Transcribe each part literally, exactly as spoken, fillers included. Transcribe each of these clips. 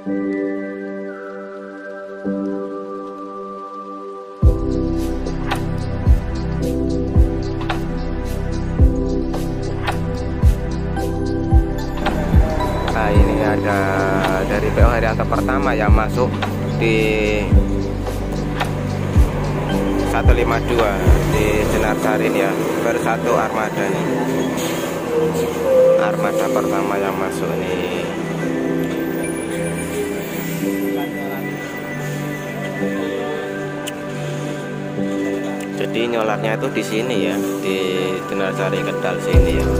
Nah, ini ada dari P O Haryanto pertama yang masuk di seratus lima puluh dua di Jenarsari ya, baru satu armada nih, armada pertama yang masuk nih. Jadi nyolarnya itu di sini ya, di Jenarsari Kedal sini ya.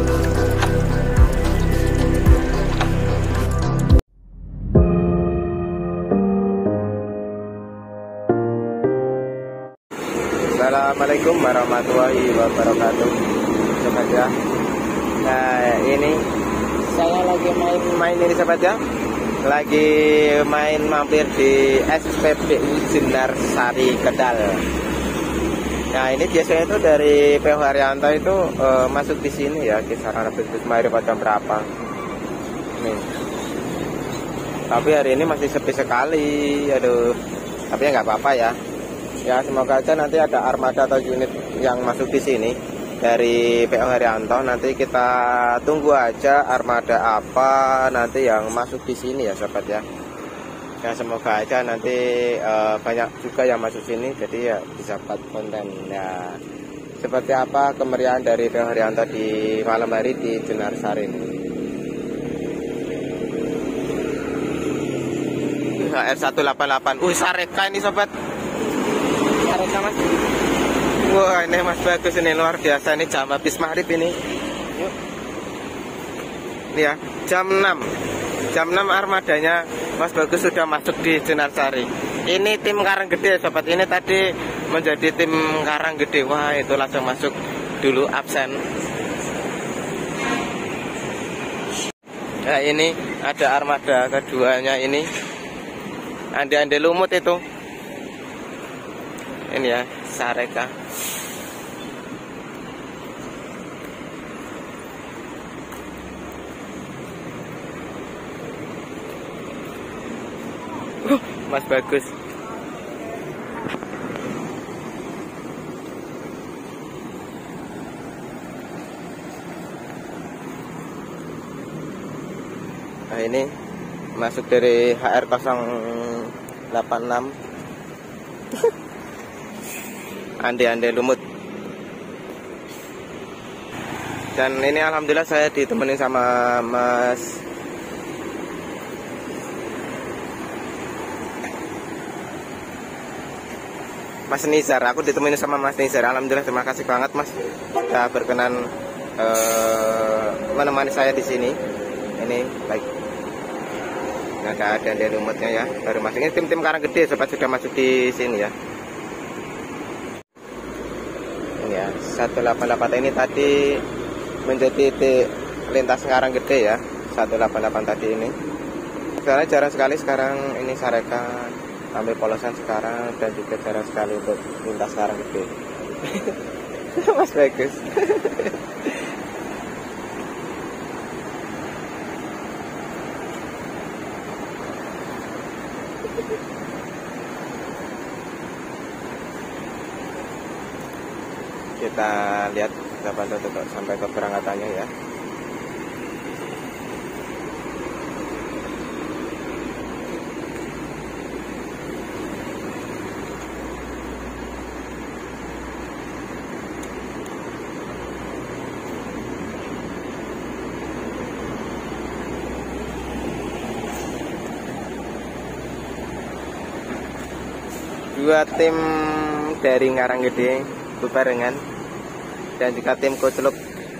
Assalamualaikum warahmatullahi wabarakatuh, sobat ya. Nah, ini saya lagi main-main ini sobat ya, lagi main mampir di S P B U Jenarsari Kedal. Nah, ini biasanya itu dari P O Haryanto itu uh, masuk di sini ya, kisaran habis maghrib jam berapa nih. Tapi hari ini masih sepi sekali, aduh. Tapi ya nggak apa-apa ya. Ya, semoga aja nanti ada armada atau unit yang masuk di sini dari P O Haryanto. Nanti kita tunggu aja armada apa nanti yang masuk di sini ya sobat ya. Ya, semoga aja nanti uh, banyak juga yang masuk sini, jadi ya bisa buat konten ya. Seperti apa kemeriahan dari P O Haryanto di malam hari di Jenarsari ini. H R seratus delapan puluh delapan. Uh, Sareka ini sobat. Sareka mas. Wah, ini mas bagus ini, luar biasa ini, jam habis maghrib ini. Yuk. Ini ya, jam enam. Jam enam armadanya Mas Bagus sudah masuk di Jenarsari. Ini tim Karanggede sobat, ini tadi menjadi tim Karanggede. Wah, itu langsung masuk dulu absen. Nah, ini ada armada keduanya ini, Ande-Ande Lumut itu. Ini ya, Sareka. Mas Bagus. Nah, ini masuk dari H R nol delapan enam. Ande-Ande Lumut. Dan ini alhamdulillah saya ditemenin sama Mas Mas Nizar, aku ditemani sama Mas Nizar. Alhamdulillah, terima kasih banget Mas, ya berkenan uh, menemani saya di sini. Ini baik. Nah, ada ada lumutnya ya, baru masuk. Ini tim-tim Karanggede sobat, sudah masuk di sini ya. Ini ya, seratus delapan puluh delapan ini tadi menjadi titik lintas Karanggede ya, seratus delapan puluh delapan tadi ini. Sekarang jarang sekali sekarang ini Sareka sampai polosan sekarang, dan juga jarang sekali untuk lintas Karanggede. Mas Bagus. Kita lihat, kita bantu untuk sampai ke berangkatannya ya. Dua tim dari Karanggede bebarengan, dan juga tim Koceluk.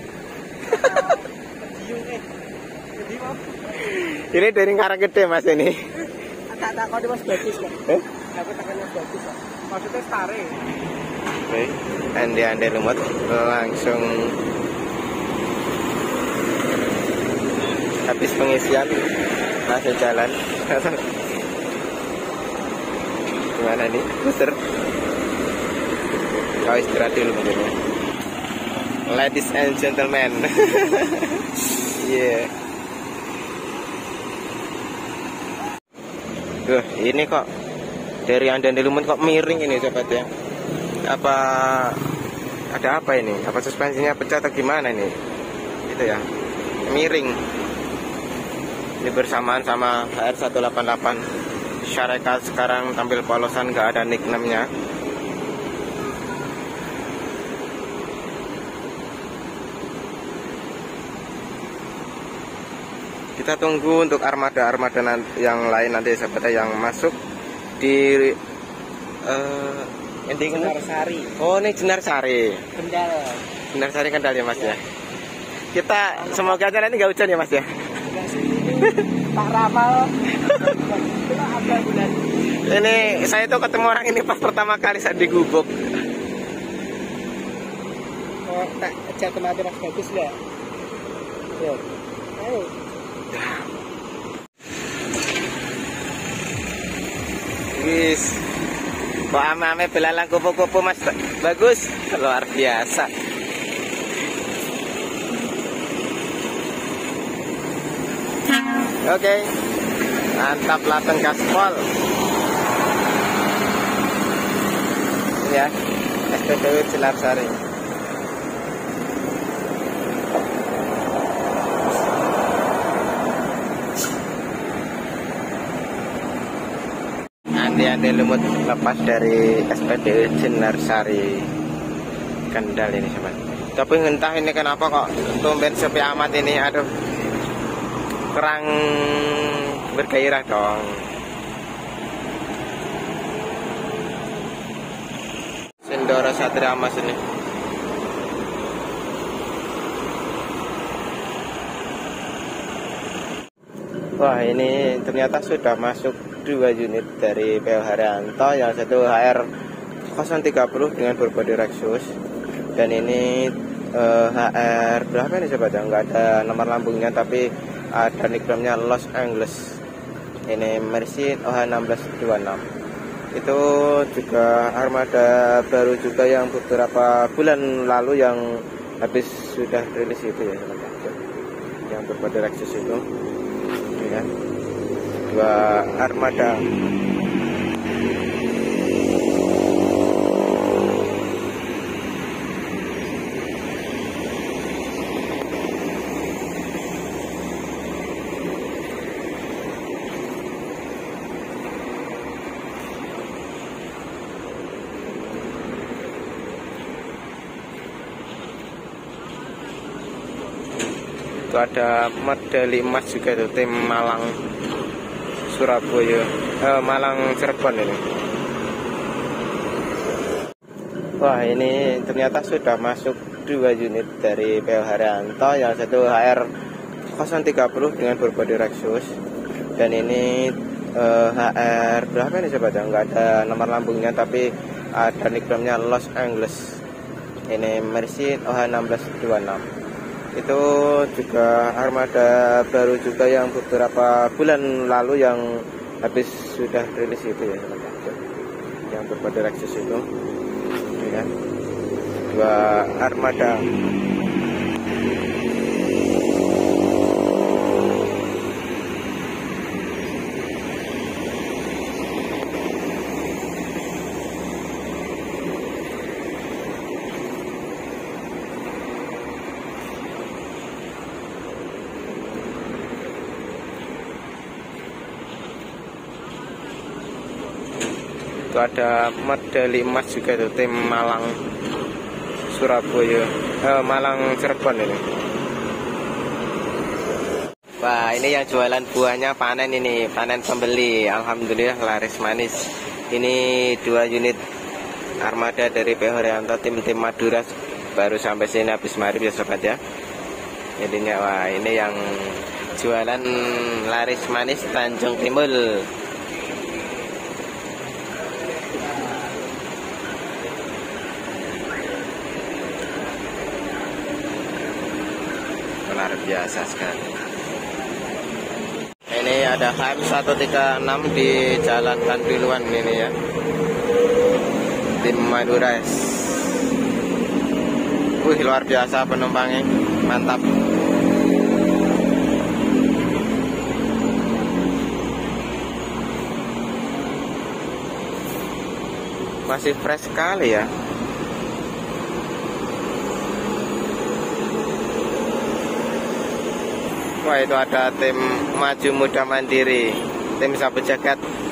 Ini dari Karanggede Mas ini. Tak tak kau Mas Bagus kok. Eh? Aku takkan Mas Bagus kok. Maksudnya stare. Oke, Ande-Ande Lumut langsung habis pengisian langsung jalan. Gimana nih, booster? Kau istirahat dulu mungkin ya. Ladies and gentlemen. Yeah. Duh, ini kok dari Andandi Lumut kok miring ini sobat ya. Apa ada apa ini? Apa suspensinya pecah atau gimana ini? Itu ya. Miring. Ini bersamaan sama H R seratus delapan puluh delapan. Syareka sekarang tampil polosan, gak ada nickname-nya. Kita tunggu untuk armada-armada yang lain nanti sahabat yang masuk di uh, ini Jenarsari. Oh, ini Jenarsari. Kendal. Jenarsari Kendal ya Mas ya. Kita semoga aja nanti nggak hujan ya Mas ya. Pak Ramal. Ini saya tuh ketemu orang ini pas pertama kali saat di Gubuk. Oh, tak jatuh mati Mas, bagus nggak? Yo. Ayo. Wis, kok ame-ame belalang kupu-kupu Mas, bagus, luar biasa. Oke, okay. Mantap Laten gaspol. Ya, S P B U Jenarsari. Andandi Lumut lepas dari S P B U Jenarsari Kendal ini sobat. Tapi entah ini kenapa kok tumben sepi amat ini, aduh. Kurang bergairah dong. Sindoro Satria Mas ini. Wah, ini ternyata sudah masuk dua unit dari P O Haryanto, yang satu H R nol tiga nol dengan berbodi Lexus, dan ini eh, H R berapa ini sobat? Nggak ada nomor lambungnya tapi ada nickname-nya Los Angeles. Ini Mercy O H enam belas dua enam. Itu juga armada baru juga yang beberapa bulan lalu yang habis sudah rilis itu ya sobat. Yang berbodi Lexus itu. Ya. Dua armada. Itu ada medali emas juga itu tim Malang Surabaya, eh, Malang Cirebon ini. Wah, ini ternyata sudah masuk dua unit dari P O Haryanto, yang satu H R nol tiga nol dengan berbodi Lexus, dan ini eh, H R berapa ini sobat? Nggak ada nomor lambungnya tapi ada nickname-nya Los Angeles. Ini Mercy O H enam belas dua enam. Itu juga armada baru juga yang beberapa bulan lalu yang habis sudah rilis itu ya teman-teman. Yang berbodi Lexus itu ya. Dua armada. Itu ada medali emas juga itu tim Malang Surabaya, eh, Malang Cirebon ini. Wah, ini yang jualan buahnya panen ini, panen pembeli. Alhamdulillah laris manis. Ini dua unit armada dari P O Haryanto tim-tim Madura baru sampai sini habis maghrib ya sobat ya. Jadinya wah, ini yang jualan laris manis Tanjung Timbul. Luar biasa sekali. Ini ada H M seratus tiga puluh enam di Jalan Kandiluan ini ya. Tim Madura. Wih, luar biasa penumpangnya. Mantap. Masih fresh sekali ya. Wah, itu ada tim Maju Muda Mandiri, tim sapu jagat